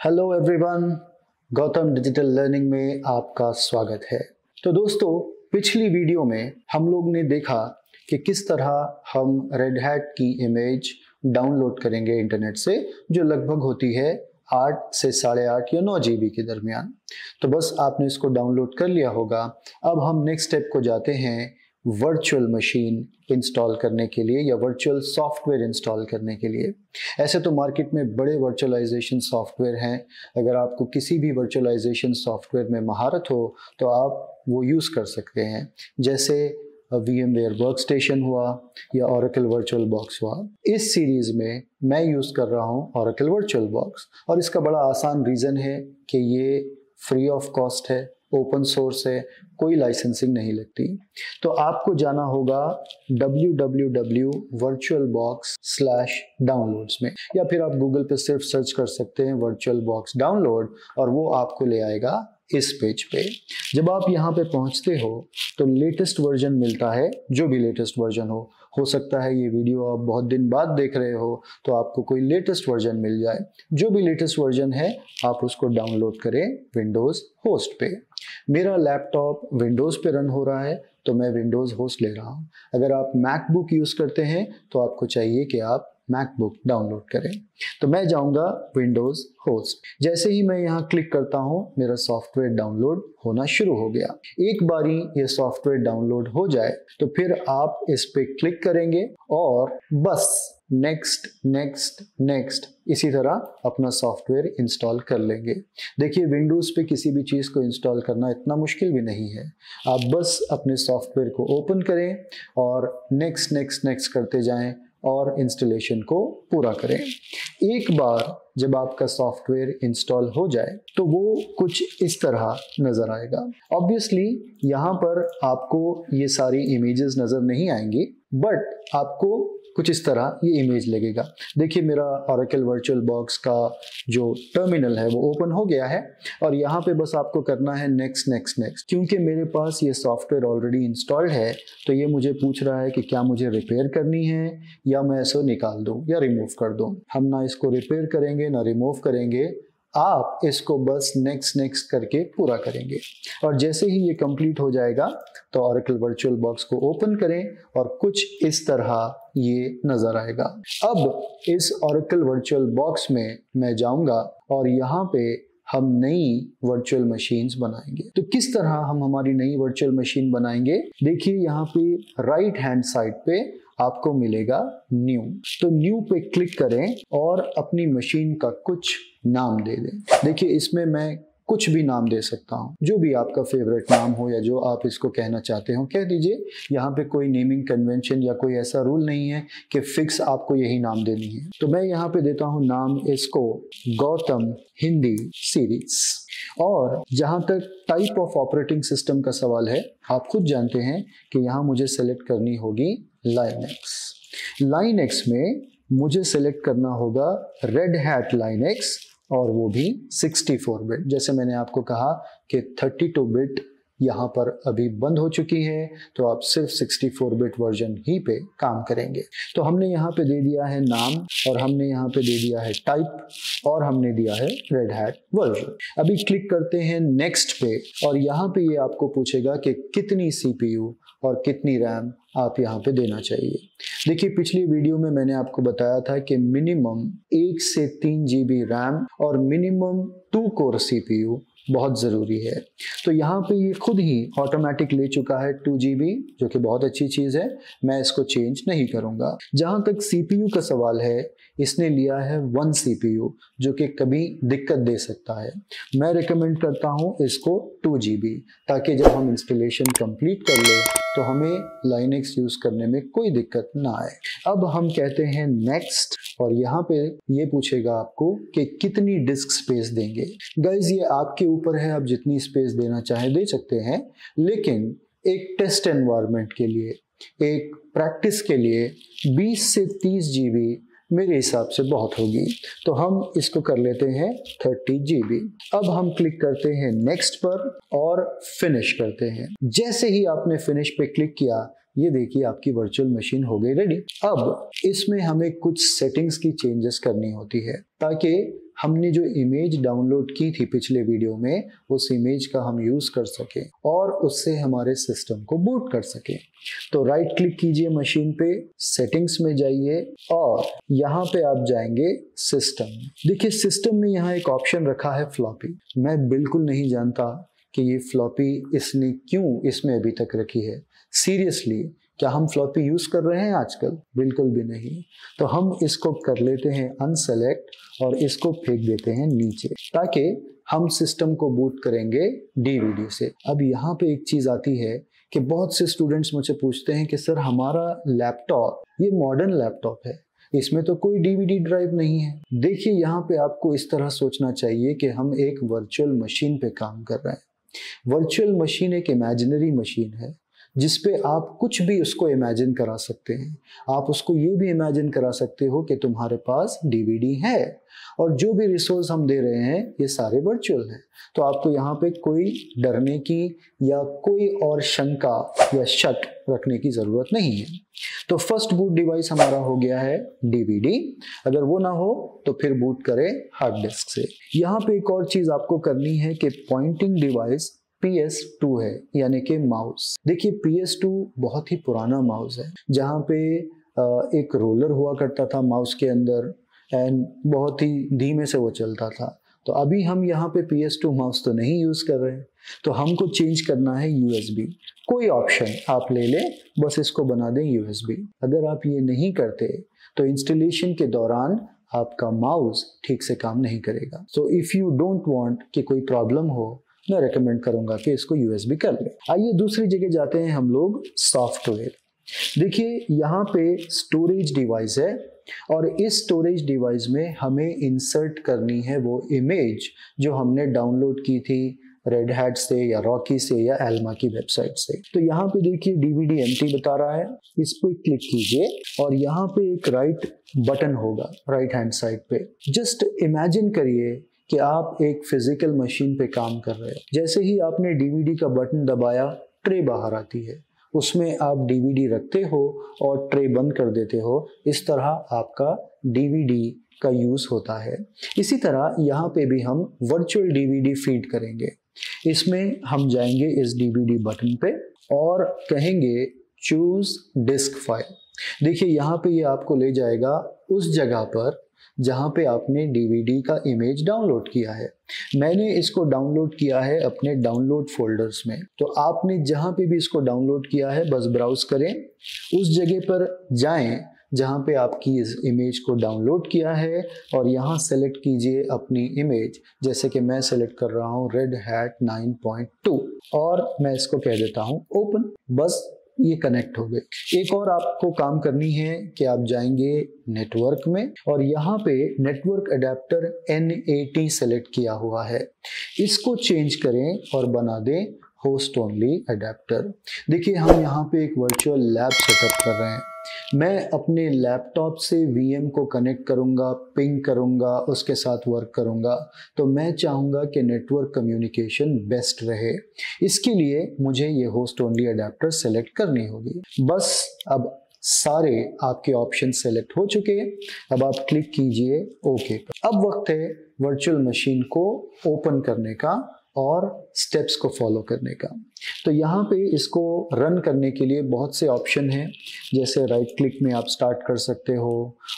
Hello everyone, Gautam digital learning में आपका स्वागत है। तो दोस्तों, पिछली वीडियो में हम लोग ने देखा कि किस तरह हम रेड हैट की इमेज डाउनलोड करेंगे इंटरनेट से, जो लगभग होती है 8 से 8.5 या 9 GB के दरमियान। तो बस आपने इसको डाउनलोड कर लिया होगा। अब हम नेक्स्ट स्टेप को जाते हैं वर्चुअल मशीन इंस्टॉल करने के लिए या वर्चुअल सॉफ्टवेयर इंस्टॉल करने के लिए। ऐसे तो मार्केट में बड़े वर्चुअलाइजेशन सॉफ्टवेयर हैं। अगर आपको किसी भी वर्चुअलाइजेशन सॉफ्टवेयर में महारत हो तो आप वो यूज़ कर सकते हैं, जैसे VMware वर्कस्टेशन हुआ या Oracle वर्चुअल बॉक्स हुआ। इस सीरीज में मैं यूज़ कर रहा हूँ Oracle वर्चुअल बॉक्स, और इसका बड़ा आसान रीज़न है कि ये फ्री ऑफ कॉस्ट है, ओपन सोर्स है, कोई लाइसेंसिंग नहीं लगती। तो आपको जाना होगा www.virtualbox/downloads में, या फिर आप गूगल पे सिर्फ सर्च कर सकते हैं वर्चुअल बॉक्स डाउनलोड और वो आपको ले आएगा इस पेज पे। जब आप यहाँ पे पहुँचते हो तो लेटेस्ट वर्जन मिलता है, जो भी लेटेस्ट वर्जन हो सकता है ये वीडियो आप बहुत दिन बाद देख रहे हो तो आपको कोई लेटेस्ट वर्जन मिल जाए। जो भी लेटेस्ट वर्जन है आप उसको डाउनलोड करें विंडोज़ होस्ट पे। मेरा लैपटॉप विंडोज़ पे रन हो रहा है तो मैं विंडोज़ होस्ट ले रहा हूँ। अगर आप मैकबुक यूज़ करते हैं तो आपको चाहिए कि आप मैकबुक डाउनलोड करें। तो मैं जाऊंगा विंडोज़ होस्ट। जैसे ही मैं यहाँ क्लिक करता हूँ मेरा सॉफ्टवेयर डाउनलोड होना शुरू हो गया। एक बारी ये सॉफ्टवेयर डाउनलोड हो जाए तो फिर आप इस पे क्लिक करेंगे और बस नेक्स्ट नेक्स्ट नेक्स्ट इसी तरह अपना सॉफ्टवेयर इंस्टॉल कर लेंगे। देखिए, विंडोज़ पे किसी भी चीज़ को इंस्टॉल करना इतना मुश्किल भी नहीं है। आप बस अपने सॉफ्टवेयर को ओपन करें और नेक्स्ट नेक्स्ट नेक्स्ट करते जाएं और इंस्टॉलेशन को पूरा करें। एक बार जब आपका सॉफ्टवेयर इंस्टॉल हो जाए तो वो कुछ इस तरह नज़र आएगा। ऑब्वियसली यहाँ पर आपको ये सारी इमेजेस नज़र नहीं आएंगी, बट आपको कुछ इस तरह ये इमेज लगेगा। देखिए, मेरा Oracle वर्चुअल बॉक्स का जो टर्मिनल है वो ओपन हो गया है और यहाँ पे बस आपको करना है नेक्स्ट नेक्स्ट नेक्स्ट। क्योंकि मेरे पास ये सॉफ्टवेयर ऑलरेडी इंस्टॉल्ड है तो ये मुझे पूछ रहा है कि क्या मुझे रिपेयर करनी है या मैं इसको निकाल दूँ या रिमूव कर दूँ। हम ना इसको रिपेयर करेंगे ना रिमूव करेंगे, आप इसको बस नेक्स्ट नेक्स्ट करके पूरा करेंगे। और जैसे ही ये कंप्लीट हो जाएगा तो Oracle वर्चुअल बॉक्स को ओपन करें और कुछ इस तरह ये नज़र आएगा। अब इस Oracle वर्चुअल बॉक्स में मैं जाऊंगा और यहाँ पे हम नई वर्चुअल मशीन्स बनाएंगे। तो किस तरह हम हमारी नई वर्चुअल मशीन बनाएंगे? देखिए, यहाँ पे राइट हैंड साइड पे आपको मिलेगा न्यू। तो न्यू पे क्लिक करें और अपनी मशीन का कुछ नाम दे दें। देखिए, इसमें मैं कुछ भी नाम दे सकता हूँ, जो भी आपका फेवरेट नाम हो या जो आप इसको कहना चाहते हो कह दीजिए। यहाँ पे कोई नेमिंग कन्वेंशन या कोई ऐसा रूल नहीं है कि फिक्स आपको यही नाम देनी है। तो मैं यहाँ पे देता हूँ नाम इसको गौतम हिंदी सीरीज। और जहाँ तक टाइप ऑफ ऑपरेटिंग सिस्टम का सवाल है, आप खुद जानते हैं कि यहाँ मुझे सेलेक्ट करनी होगी लाइनेक्स में मुझे सेलेक्ट करना होगा रेड हैट लाइनेक्स, और वो भी 64 बिट। जैसे मैंने आपको कहा कि 32 बिट यहाँ पर अभी बंद हो चुकी है तो आप सिर्फ 64 बिट वर्जन ही पे काम करेंगे। तो हमने यहाँ पे दे दिया है नाम और हमने यहाँ पे दे दिया है टाइप और हमने दिया है रेड हैट वर्जन। अभी क्लिक करते हैं नेक्स्ट पे और यहाँ पे ये आपको पूछेगा कि कितनी CPU और कितनी रैम आप यहाँ पे देना चाहिए। देखिए, पिछली वीडियो में मैंने आपको बताया था कि मिनिमम 1 से 3 GB रैम और मिनिमम 2 कोर CPU बहुत ज़रूरी है। तो यहाँ पे ये खुद ही ऑटोमेटिक ले चुका है 2 GB, जो कि बहुत अच्छी चीज़ है। मैं इसको चेंज नहीं करूँगा। जहाँ तक CPU का सवाल है, इसने लिया है 1 CPU, जो कि कभी दिक्कत दे सकता है। मैं रिकमेंड करता हूँ इसको 2 GB, ताकि जब हम इंस्टॉलेशन कंप्लीट कर ले तो हमें लाइनेक्स यूज़ करने में कोई दिक्कत ना आए। अब हम कहते हैं नेक्स्ट और यहाँ पे ये पूछेगा आपको कि कितनी डिस्क स्पेस देंगे। गाइज, ये आपके ऊपर है, आप जितनी स्पेस देना चाहें दे सकते हैं, लेकिन एक टेस्ट एनवायरनमेंट के लिए, एक प्रैक्टिस के लिए 20 से 30 GB मेरे हिसाब से बहुत होगी। तो हम इसको कर लेते हैं 30 GB। अब हम क्लिक करते हैं नेक्स्ट पर और फिनिश करते हैं। जैसे ही आपने फिनिश पे क्लिक किया ये देखिए आपकी वर्चुअल मशीन हो गई रेडी। अब इसमें हमें कुछ सेटिंग्स की चेंजेस करनी होती है ताकि हमने जो इमेज डाउनलोड की थी पिछले वीडियो में उस इमेज का हम यूज कर सके और उससे हमारे सिस्टम को बूट कर सके। तो राइट क्लिक कीजिए मशीन पे, सेटिंग्स में जाइए और यहाँ पे आप जाएंगे सिस्टम। देखिए सिस्टम में यहाँ एक ऑप्शन रखा है फ्लॉपी। मैं बिल्कुल नहीं जानता कि ये फ्लॉपी इसने क्यों इसमें अभी तक रखी है। सीरियसली क्या हम फ्लॉपी यूज कर रहे हैं आजकल? बिल्कुल भी नहीं। तो हम इसको कर लेते हैं अनसेलेक्ट और इसको फेंक देते हैं नीचे ताकि हम सिस्टम को बूट करेंगे डीवीडी से। अब यहाँ पे एक चीज आती है कि बहुत से स्टूडेंट्स मुझसे पूछते हैं कि सर हमारा लैपटॉप ये मॉडर्न लैपटॉप है, इसमें तो कोई डीवीडी ड्राइव नहीं है। देखिए यहाँ पे आपको इस तरह सोचना चाहिए कि हम एक वर्चुअल मशीन पे काम कर रहे हैं। वर्चुअल मशीन एक इमेजिनरी मशीन है जिसपे आप कुछ भी उसको इमेजिन करा सकते हैं। आप उसको ये भी इमेजिन करा सकते हो कि तुम्हारे पास डीवीडी है और जो भी रिसोर्स हम दे रहे हैं ये सारे वर्चुअल हैं। तो आपको यहाँ पे कोई डरने की या कोई और शंका या शक रखने की जरूरत नहीं है। तो फर्स्ट बूट डिवाइस हमारा हो गया है डीवीडी। अगर वो ना हो तो फिर बूट करें हार्ड डिस्क से। यहाँ पे एक और चीज आपको करनी है कि पॉइंटिंग डिवाइस PS2 है यानी कि माउस। देखिए PS2 बहुत ही पुराना माउस है जहाँ पे एक रोलर हुआ करता था माउस के अंदर एंड बहुत ही धीमे से वो चलता था। तो अभी हम यहाँ पे PS2 माउस तो नहीं यूज कर रहे हैं, तो हमको चेंज करना है USB। कोई ऑप्शन आप ले लें, बस इसको बना दें USB। अगर आप ये नहीं करते तो इंस्टॉलेशन के दौरान आपका माउस ठीक से काम नहीं करेगा। So if you don't want कि कोई प्रॉब्लम हो, मैं रेकमेंड करूंगा कि इसको USB कर ले। आइए दूसरी जगह जाते हैं हम लोग सॉफ्टवेयर। देखिए यहाँ पे स्टोरेज डिवाइस है और इस स्टोरेज डिवाइस में हमें इंसर्ट करनी है वो इमेज जो हमने डाउनलोड की थी रेड हैट से या रॉकी से या एल्मा की वेबसाइट से। तो यहाँ पे देखिए DVD एम्प्टी बता रहा है, इस पे क्लिक कीजिए और यहाँ पे एक राइट बटन होगा राइट हैंड साइड पे। जस्ट इमेजिन करिए कि आप एक फिजिकल मशीन पे काम कर रहे हो। जैसे ही आपने DVD का बटन दबाया ट्रे बाहर आती है, उसमें आप DVD रखते हो और ट्रे बंद कर देते हो। इस तरह आपका DVD का यूज होता है। इसी तरह यहाँ पे भी हम वर्चुअल DVD फीड करेंगे। इसमें हम जाएंगे इस DVD बटन पे और कहेंगे चूज डिस्क फाइल। देखिए यहाँ पे ये आपको ले जाएगा उस जगह पर जहाँ पे आपने DVD का इमेज डाउनलोड किया है। मैंने इसको डाउनलोड किया है अपने डाउनलोड फोल्डर्स में। तो आपने जहाँ पे भी इसको डाउनलोड किया है बस ब्राउज करें, उस जगह पर जाएं जहाँ पे आपकी इस इमेज को डाउनलोड किया है और यहाँ सेलेक्ट कीजिए अपनी इमेज। जैसे कि मैं सेलेक्ट कर रहा हूँ रेड हैट 9.2 और मैं इसको कह देता हूँ ओपन। बस ये कनेक्ट हो गए। एक और आपको काम करनी है कि आप जाएंगे नेटवर्क में और यहाँ पे नेटवर्क अडेप्टर NAT सेलेक्ट किया हुआ है, इसको चेंज करें और बना दें होस्ट ओनली अडेप्टर। देखिए हम यहाँ पे एक वर्चुअल लैब सेटअप कर रहे हैं। मैं अपने लैपटॉप से VM को कनेक्ट करूंगा, पिंग करूंगा, उसके साथ वर्क करूंगा। तो मैं चाहूंगा कि नेटवर्क कम्युनिकेशन बेस्ट रहे। इसके लिए मुझे ये होस्ट ओनली अडेप्टर सेलेक्ट करनी होगी। बस अब सारे आपके ऑप्शन सेलेक्ट हो चुके हैं। अब आप क्लिक कीजिए ओके पर। अब वक्त है वर्चुअल मशीन को ओपन करने का और स्टेप्स को फॉलो करने का। तो यहाँ पे इसको रन करने के लिए बहुत से ऑप्शन हैं। जैसे राइट क्लिक में आप स्टार्ट कर सकते हो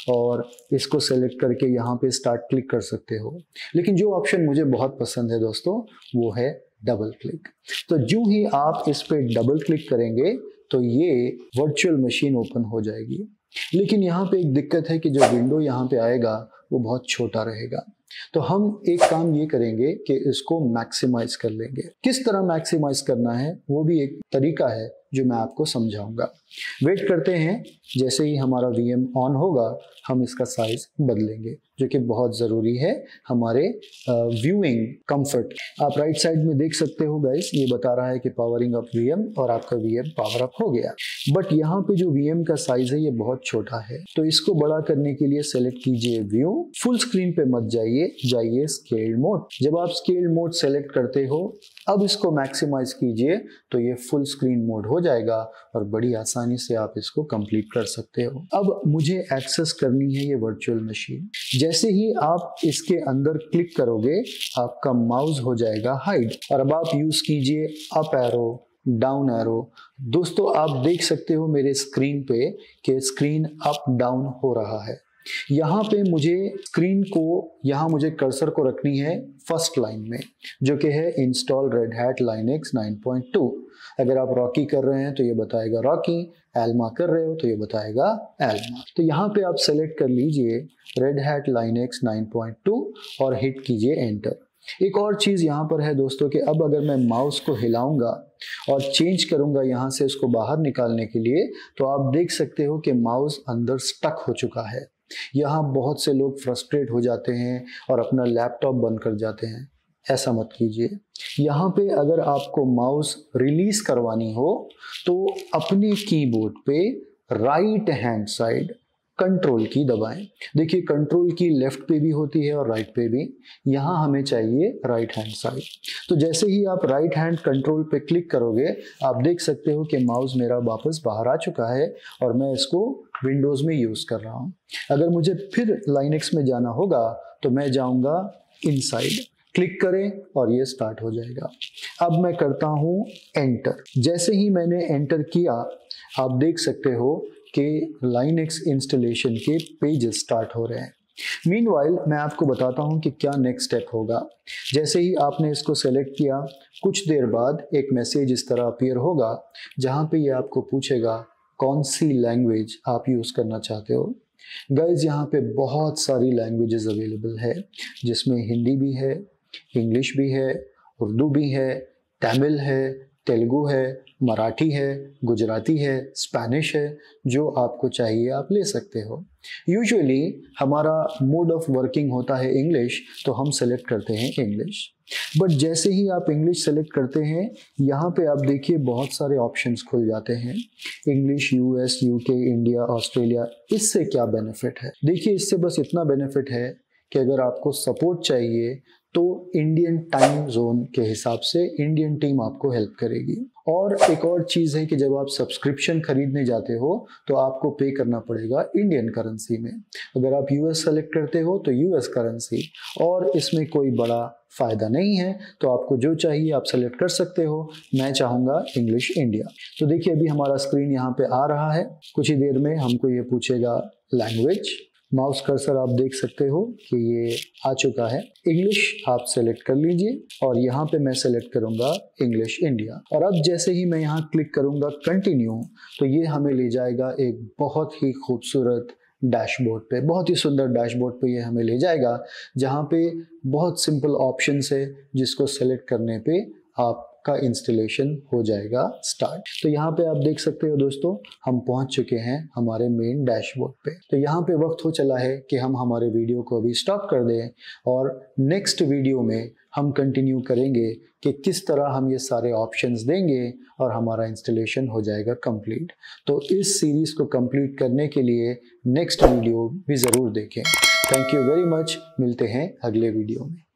और इसको सेलेक्ट करके यहाँ पे स्टार्ट क्लिक कर सकते हो। लेकिन जो ऑप्शन मुझे बहुत पसंद है दोस्तों वो है डबल क्लिक। तो जो ही आप इस पे डबल क्लिक करेंगे तो ये वर्चुअल मशीन ओपन हो जाएगी। लेकिन यहाँ पे एक दिक्कत है कि जो विंडो यहाँ पे आएगा वो बहुत छोटा रहेगा। तो हम एक काम ये करेंगे कि इसको मैक्सिमाइज कर लेंगे। किस तरह मैक्सिमाइज करना है वो भी एक तरीका है जो मैं आपको समझाऊंगा। वेट करते हैं, जैसे ही हमारा VM ऑन होगा हम इसका साइज बदलेंगे। जो कि बहुत ज़रूरी है हमारे व्यूइंग कंफर्ट। आप राइट साइड में देख सकते हो गाइस, ये बता रहा है कि पावरिंग अप वीएम, और आपका वीएम पावर अप हो गया। बट यहाँ पे जो वीएम का साइज है ये बहुत छोटा है, तो इसको बड़ा करने के लिए सेलेक्ट कीजिए व्यू, फुल स्क्रीन पे मत जाइए, जाइए स्केल मोड। जब आप स्केल मोड सेलेक्ट करते हो, अब इसको मैक्सिमाइज कीजिए तो ये फुल स्क्रीन मोड हो जाएगा और बड़ी आसानी से आप इसको कंप्लीट कर सकते हो। अब मुझे एक्सेस करनी है ये वर्चुअल मशीन। जैसे ही आप इसके अंदर क्लिक करोगे आपका माउस हो जाएगा हाइड, और अब आप यूज कीजिए अप एरो, डाउन एरो। दोस्तों आप देख सकते हो मेरे स्क्रीन पे कि स्क्रीन अप डाउन हो रहा है। यहाँ पे मुझे स्क्रीन को, यहाँ मुझे कर्सर को रखनी है फर्स्ट लाइन में, जो कि है इंस्टॉल रेड हैट लाइनेक्स 9.2। अगर आप रॉकी कर रहे हैं तो ये बताएगा रॉकी, एल्मा कर रहे हो तो ये बताएगा एल्मा। तो यहाँ पे आप सेलेक्ट कर लीजिए रेड हैट लाइनेक्स 9.2 और हिट कीजिए एंटर। एक और चीज़ यहाँ पर है दोस्तों कि अब अगर मैं माउस को हिलाऊंगा और चेंज करूंगा यहाँ से इसको बाहर निकालने के लिए, तो आप देख सकते हो कि माउस अंदर स्टक हो चुका है। यहाँ बहुत से लोग फ्रस्ट्रेट हो जाते हैं और अपना लैपटॉप बंद कर जाते हैं, ऐसा मत कीजिए। यहाँ पे अगर आपको माउस रिलीज करवानी हो तो अपने कीबोर्ड पे राइट हैंड साइड कंट्रोल की दबाएं। देखिए कंट्रोल की लेफ्ट पे भी होती है और राइट पे भी, यहाँ हमें चाहिए राइट हैंड साइड। तो जैसे ही आप राइट हैंड कंट्रोल पे क्लिक करोगे आप देख सकते हो कि माउस मेरा वापस बाहर आ चुका है और मैं इसको विंडोज में यूज कर रहा हूँ। अगर मुझे फिर लाइनेक्स में जाना होगा तो मैं जाऊंगा इनसाइड, क्लिक करें और ये स्टार्ट हो जाएगा। अब मैं करता हूँ एंटर। जैसे ही मैंने एंटर किया आप देख सकते हो कि लाइनेक्स इंस्टॉलेशन के पेजेस स्टार्ट हो रहे हैं। मीनवाइल मैं आपको बताता हूं कि क्या नेक्स्ट स्टेप होगा। जैसे ही आपने इसको सेलेक्ट किया, कुछ देर बाद एक मैसेज इस तरह अपीयर होगा जहां पे ये आपको पूछेगा कौन सी लैंग्वेज आप यूज़ करना चाहते हो। गाइज यहाँ पे बहुत सारी लैंग्वेजेस अवेलेबल है, जिसमें हिंदी भी है, इंग्लिश भी है, उर्दू भी है, तमिल है, तेलुगु है, मराठी है, गुजराती है, स्पेनिश है। जो आपको चाहिए आप ले सकते हो। यूजुअली हमारा मोड ऑफ वर्किंग होता है इंग्लिश, तो हम सेलेक्ट करते हैं इंग्लिश। बट जैसे ही आप इंग्लिश सेलेक्ट करते हैं, यहाँ पे आप देखिए बहुत सारे ऑप्शंस खुल जाते हैं। English US, UK, India, Australia. इससे क्या बेनिफिट है? देखिए इससे बस इतना बेनिफिट है कि अगर आपको सपोर्ट चाहिए तो इंडियन टाइम जोन के हिसाब से इंडियन टीम आपको हेल्प करेगी। और एक और चीज़ है कि जब आप सब्सक्रिप्शन खरीदने जाते हो तो आपको पे करना पड़ेगा इंडियन करेंसी में। अगर आप यूएस सेलेक्ट करते हो तो यूएस करेंसी, और इसमें कोई बड़ा फ़ायदा नहीं है। तो आपको जो चाहिए आप सेलेक्ट कर सकते हो। मैं चाहूँगा इंग्लिश इंडिया। तो देखिए अभी हमारा स्क्रीन यहाँ पे आ रहा है। कुछ ही देर में हमको ये पूछेगा लैंग्वेज। माउस कर्सर आप देख सकते हो कि ये आ चुका है। इंग्लिश आप सेलेक्ट कर लीजिए और यहाँ पे मैं सेलेक्ट करूँगा इंग्लिश इंडिया। और अब जैसे ही मैं यहाँ क्लिक करूँगा कंटिन्यू, तो ये हमें ले जाएगा एक बहुत ही खूबसूरत डैशबोर्ड पे। बहुत ही सुंदर डैशबोर्ड पे ये हमें ले जाएगा, जहाँ पे बहुत सिंपल ऑप्शंस है जिसको सेलेक्ट करने पे आपका इंस्टॉलेशन हो जाएगा स्टार्ट। तो यहाँ पे आप देख सकते हो दोस्तों, हम पहुँच चुके हैं हमारे मेन डैशबोर्ड पे। तो यहाँ पे वक्त हो चला है कि हम हमारे वीडियो को अभी स्टॉप कर दें और नेक्स्ट वीडियो में हम कंटिन्यू करेंगे कि किस तरह हम ये सारे ऑप्शंस देंगे और हमारा इंस्टॉलेशन हो जाएगा कंप्लीट। तो इस सीरीज़ को कंप्लीट करने के लिए नेक्स्ट वीडियो भी ज़रूर देखें। Thank you very much. मिलते हैं अगले वीडियो में।